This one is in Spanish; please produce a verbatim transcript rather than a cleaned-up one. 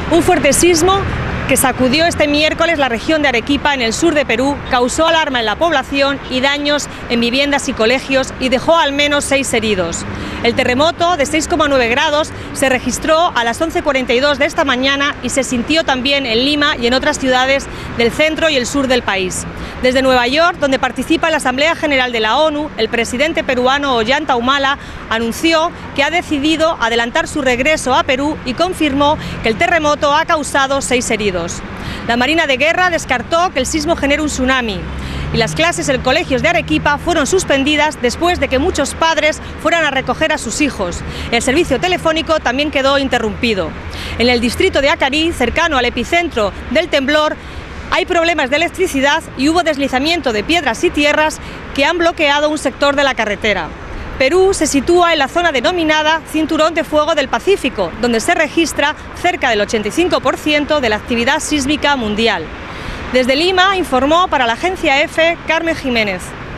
Un fuerte sismo que sacudió este miércoles la región de Arequipa, en el sur de Perú, causó alarma en la población y daños en viviendas y colegios y dejó al menos seis heridos. El terremoto de seis coma nueve grados se registró a las once cuarenta y dos de esta mañana y se sintió también en Lima y en otras ciudades del centro y el sur del país. Desde Nueva York, donde participa en la Asamblea General de la ONU, el presidente peruano Ollanta Humala anunció que ha decidido adelantar su regreso a Perú y confirmó que el terremoto ha causado seis heridos. La Marina de Guerra descartó que el sismo genere un tsunami y las clases en colegios de Arequipa fueron suspendidas después de que muchos padres fueran a recoger a sus hijos. El servicio telefónico también quedó interrumpido. En el distrito de Acarí, cercano al epicentro del temblor, hay problemas de electricidad y hubo deslizamiento de piedras y tierras que han bloqueado un sector de la carretera. Perú se sitúa en la zona denominada Cinturón de Fuego del Pacífico, donde se registra cerca del ochenta y cinco por ciento de la actividad sísmica mundial. Desde Lima informó para la agencia EFE Carmen Jiménez.